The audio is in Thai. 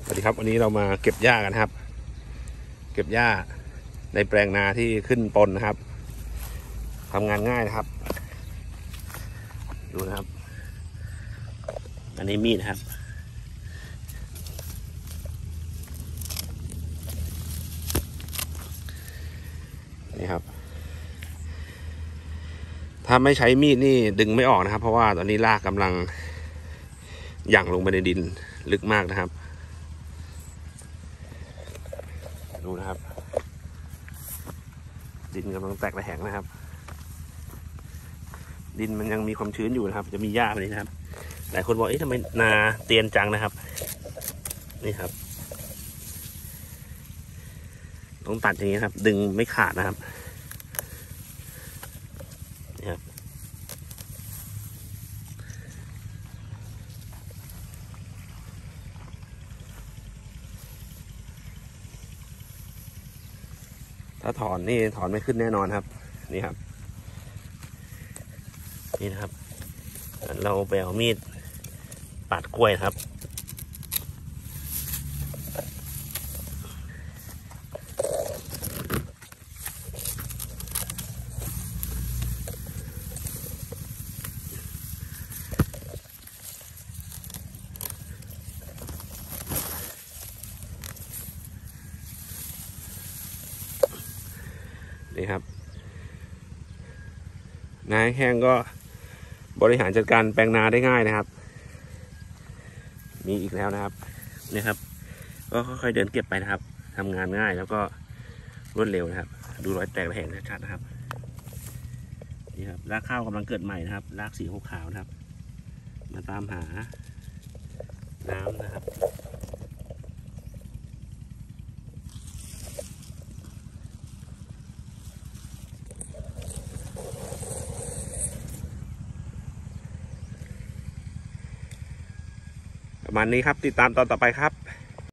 สวัสดีครับวันนี้เรามาเก็บหญ้ากันครับเก็บหญ้าในแปลงนาที่ขึ้นปนนะครับทำงานง่ายนะครับดูนะครับอันนี้มีดนะครับนี่ครับถ้าไม่ใช้มีดนี่ดึงไม่ออกนะครับเพราะว่าตอนนี้รากกำลังหยั่งลงไปในดินลึกมากนะครับดูนะครับดินกำลังแตกระแหงนะครับดินมันยังมีความชื้นอยู่นะครับจะมีหญ้าแบบนี้นะครับหลายคนบอกเอ๊ะทำไมนาเตียนจังนะครับนี่ครับต้องตัดอย่างนี้ครับดึงไม่ขาดนะครับนี่ครับถ้าถอนนี่ถอนไม่ขึ้นแน่นอนครับนี่ครับนี่นะครับเราไปเอามีดปาดกล้วยครับนี่ครับนาแห้งก็บริหารจัดการแปลงนาได้ง่ายนะครับมีอีกแล้วนะครับนี่ครับก็ค่อยๆเดินเก็บไปนะครับทำงานง่ายแล้วก็รวดเร็วนะครับดูรอยแตกระแหงชัดๆนะครับนี่ครับรากข้าวกำลังเกิดใหม่นะครับรากสีขาวๆนะครับมาตามหาน้ำนะครับประมาณนี้ครับติดตามตอนต่อไปครับ